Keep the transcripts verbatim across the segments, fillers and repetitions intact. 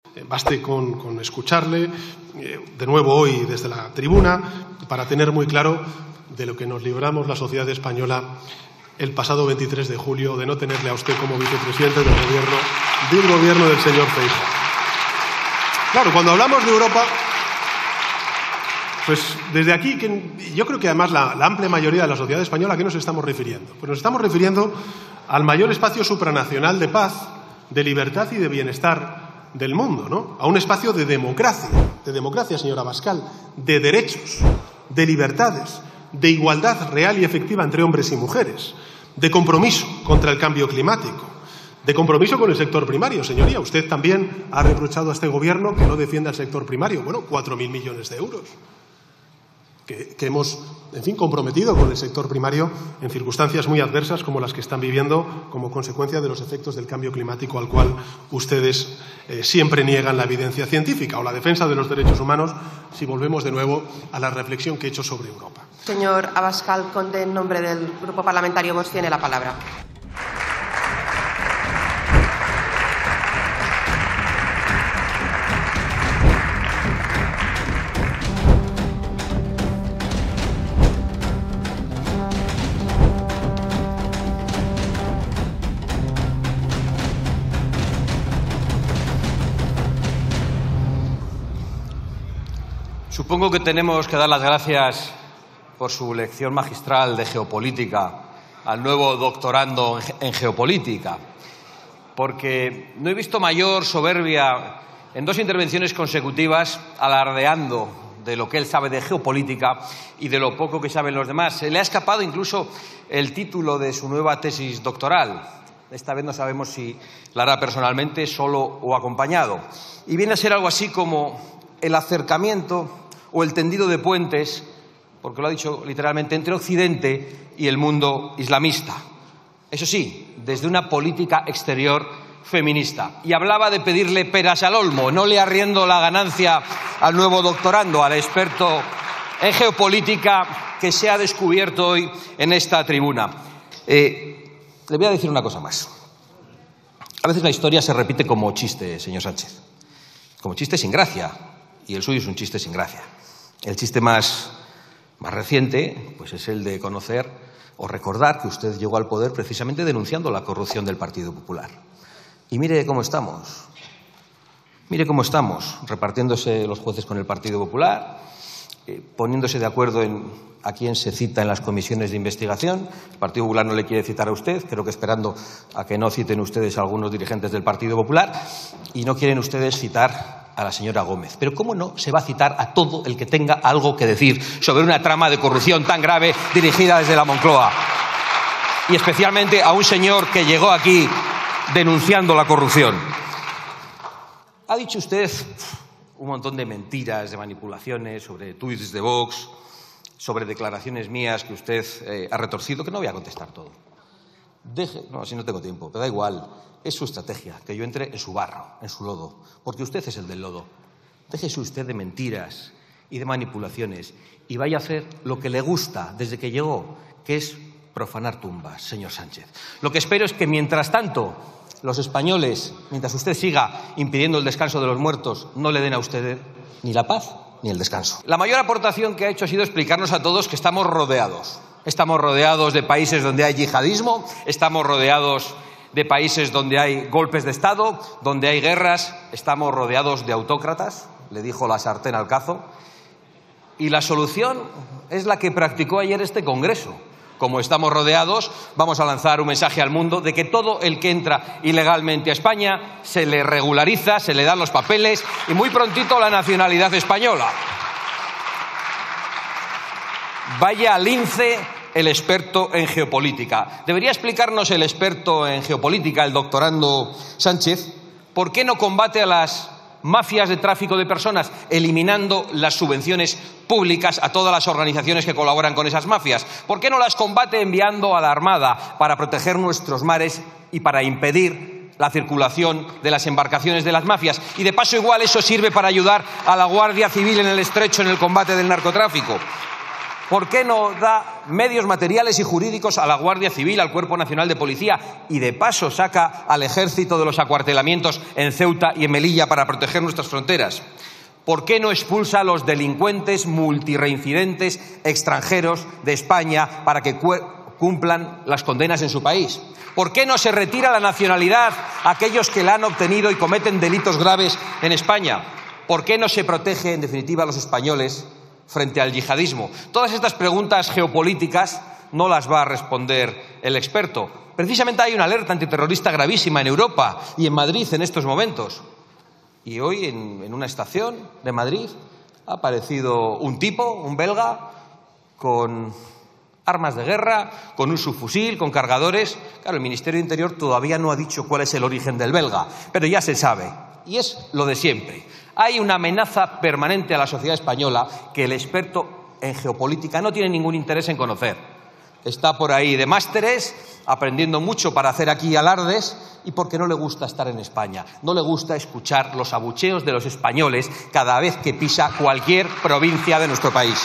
Baste con, con escucharle, eh, de nuevo hoy desde la tribuna, para tener muy claro de lo que nos libramos la sociedad española el pasado veintitrés de julio, de no tenerle a usted como vicepresidente del gobierno, de un gobierno del señor Feijóo. Claro, cuando hablamos de Europa, pues desde aquí, que yo creo que además la, la amplia mayoría de la sociedad española, ¿a qué nos estamos refiriendo? Pues nos estamos refiriendo al mayor espacio supranacional de paz, de libertad y de bienestar del mundo, ¿no? A un espacio de democracia, de democracia, señora Abascal, de derechos, de libertades, de igualdad real y efectiva entre hombres y mujeres, de compromiso contra el cambio climático, de compromiso con el sector primario. Señoría, usted también ha reprochado a este gobierno que no defienda el sector primario. Bueno, cuatro mil millones de euros que, que hemos, en fin, comprometido con el sector primario en circunstancias muy adversas como las que están viviendo como consecuencia de los efectos del cambio climático al cual ustedes eh, siempre niegan la evidencia científica, o la defensa de los derechos humanos, si volvemos de nuevo a la reflexión que he hecho sobre Europa. Señor Abascal Conde, en nombre del Grupo Parlamentario Vox, tiene la palabra. Supongo que tenemos que dar las gracias por su lección magistral de geopolítica al nuevo doctorando en geopolítica, porque no he visto mayor soberbia en dos intervenciones consecutivas alardeando de lo que él sabe de geopolítica y de lo poco que saben los demás. Se le ha escapado incluso el título de su nueva tesis doctoral. Esta vez no sabemos si la hará personalmente, solo o acompañado. Y viene a ser algo así como el acercamiento o el tendido de puentes, porque lo ha dicho literalmente, entre Occidente y el mundo islamista. Eso sí, desde una política exterior feminista. Y hablaba de pedirle peras al olmo, no le arriendo la ganancia al nuevo doctorando, al experto en geopolítica que se ha descubierto hoy en esta tribuna. Eh, le voy a decir una cosa más. A veces la historia se repite como chiste, señor Sánchez. Como chiste sin gracia. Y el suyo es un chiste sin gracia. El chiste más, más reciente pues es el de conocer o recordar que usted llegó al poder precisamente denunciando la corrupción del Partido Popular. Y mire cómo estamos. Mire cómo estamos, repartiéndose los jueces con el Partido Popular, eh, poniéndose de acuerdo en a quién se cita en las comisiones de investigación. El Partido Popular no le quiere citar a usted, creo que esperando a que no citen ustedes a algunos dirigentes del Partido Popular, y no quieren ustedes citar a la señora Gómez. Pero ¿cómo no se va a citar a todo el que tenga algo que decir sobre una trama de corrupción tan grave dirigida desde la Moncloa? Y especialmente a un señor que llegó aquí denunciando la corrupción. Ha dicho usted un montón de mentiras, de manipulaciones, sobre tuits de Vox, sobre declaraciones mías que usted eh, ha retorcido, que no voy a contestar todo. Deje, no, si no tengo tiempo, pero da igual. Es su estrategia, que yo entre en su barro, en su lodo, porque usted es el del lodo. Déjese usted de mentiras y de manipulaciones y vaya a hacer lo que le gusta desde que llegó, que es profanar tumbas, señor Sánchez. Lo que espero es que, mientras tanto, los españoles, mientras usted siga impidiendo el descanso de los muertos, no le den a usted ni la paz ni el descanso. La mayor aportación que ha hecho ha sido explicarnos a todos que estamos rodeados. Estamos rodeados de países donde hay yihadismo, estamos rodeados de países donde hay golpes de Estado, donde hay guerras, estamos rodeados de autócratas, le dijo la sartén al cazo, y la solución es la que practicó ayer este Congreso. Como estamos rodeados, vamos a lanzar un mensaje al mundo de que todo el que entra ilegalmente a España se le regulariza, se le dan los papeles y muy prontito la nacionalidad española. Vaya lince el experto en geopolítica. Debería explicarnos el experto en geopolítica, el doctorando Sánchez, por qué no combate a las mafias de tráfico de personas, eliminando las subvenciones públicas a todas las organizaciones que colaboran con esas mafias. ¿Por qué no las combate enviando a la Armada para proteger nuestros mares y para impedir la circulación de las embarcaciones de las mafias? Y de paso igual eso sirve para ayudar a la Guardia Civil en el Estrecho en el combate del narcotráfico. ¿Por qué no da medios materiales y jurídicos a la Guardia Civil, al Cuerpo Nacional de Policía y, de paso, saca al Ejército de los acuartelamientos en Ceuta y en Melilla para proteger nuestras fronteras? ¿Por qué no expulsa a los delincuentes multireincidentes extranjeros de España para que cumplan las condenas en su país? ¿Por qué no se retira la nacionalidad a aquellos que la han obtenido y cometen delitos graves en España? ¿Por qué no se protege, en definitiva, a los españoles frente al yihadismo? Todas estas preguntas geopolíticas no las va a responder el experto. Precisamente hay una alerta antiterrorista gravísima en Europa y en Madrid en estos momentos. Y hoy, en, en una estación de Madrid, ha aparecido un tipo, un belga, con armas de guerra, con un subfusil, con cargadores. Claro, el Ministerio de Interior todavía no ha dicho cuál es el origen del belga, pero ya se sabe. Y es lo de siempre. Hay una amenaza permanente a la sociedad española que el experto en geopolítica no tiene ningún interés en conocer. Está por ahí de másteres, aprendiendo mucho para hacer aquí alardes y porque no le gusta estar en España. No le gusta escuchar los abucheos de los españoles cada vez que pisa cualquier provincia de nuestro país.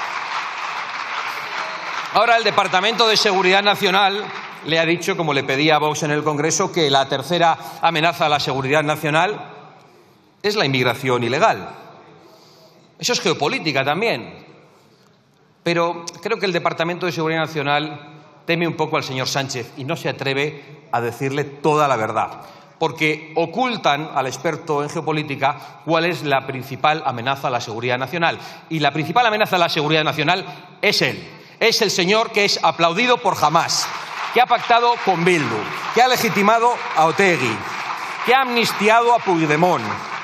Ahora, el Departamento de Seguridad Nacional le ha dicho, como le pedía a Vox en el Congreso, que la tercera amenaza a la seguridad nacional es la inmigración ilegal. Eso es geopolítica también. Pero creo que el Departamento de Seguridad Nacional teme un poco al señor Sánchez y no se atreve a decirle toda la verdad, porque ocultan al experto en geopolítica cuál es la principal amenaza a la seguridad nacional. Y la principal amenaza a la seguridad nacional es él. Es el señor que es aplaudido por Hamás, que ha pactado con Bildu, que ha legitimado a Otegi, que ha amnistiado a Puigdemont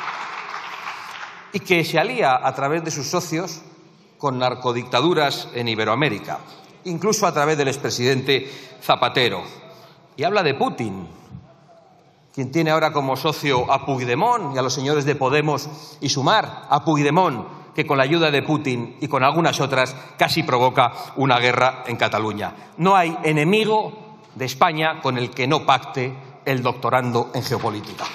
y que se alía a través de sus socios con narcodictaduras en Iberoamérica, incluso a través del expresidente Zapatero. Y habla de Putin, quien tiene ahora como socio a Puigdemont y a los señores de Podemos y Sumar, a Puigdemont, que con la ayuda de Putin y con algunas otras casi provoca una guerra en Cataluña. No hay enemigo de España con el que no pacte el doctorando en geopolítica.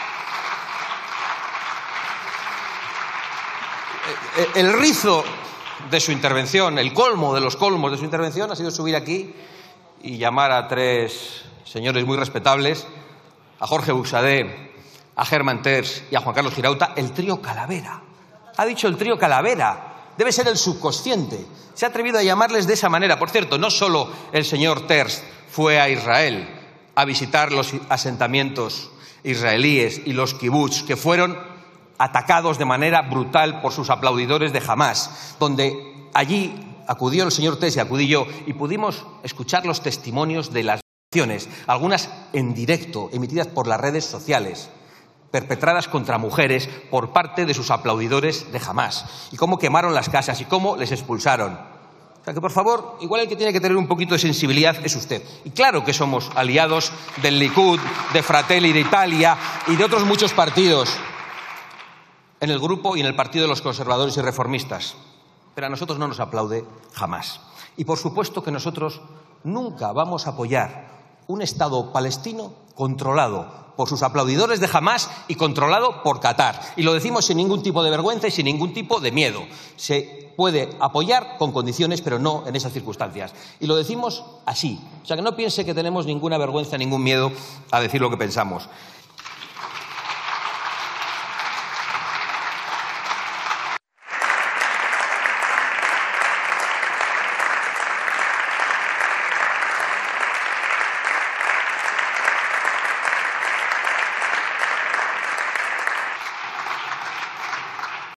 El rizo de su intervención, el colmo de los colmos de su intervención ha sido subir aquí y llamar a tres señores muy respetables, a Jorge Buxadé, a Germán Terç y a Juan Carlos Girauta, el trío Calavera. Ha dicho el trío Calavera. Debe ser el subconsciente. Se ha atrevido a llamarles de esa manera. Por cierto, no solo el señor Terç fue a Israel a visitar los asentamientos israelíes y los kibbutz que fueron atacados de manera brutal por sus aplaudidores de Hamás, donde allí acudió el señor Terç y acudí yo y pudimos escuchar los testimonios de las acciones, algunas en directo, emitidas por las redes sociales, perpetradas contra mujeres por parte de sus aplaudidores de Hamás, y cómo quemaron las casas y cómo les expulsaron. O sea que, por favor, igual el que tiene que tener un poquito de sensibilidad es usted. Y claro que somos aliados del Likud, de Fratelli d'Italia y de otros muchos partidos en el grupo y en el partido de los conservadores y reformistas. Pero a nosotros no nos aplaude jamás. Y por supuesto que nosotros nunca vamos a apoyar un Estado palestino controlado por sus aplaudidores de Hamás y controlado por Qatar. Y lo decimos sin ningún tipo de vergüenza y sin ningún tipo de miedo. Se puede apoyar con condiciones, pero no en esas circunstancias. Y lo decimos así. O sea, que no piense que tenemos ninguna vergüenza, ningún miedo a decir lo que pensamos.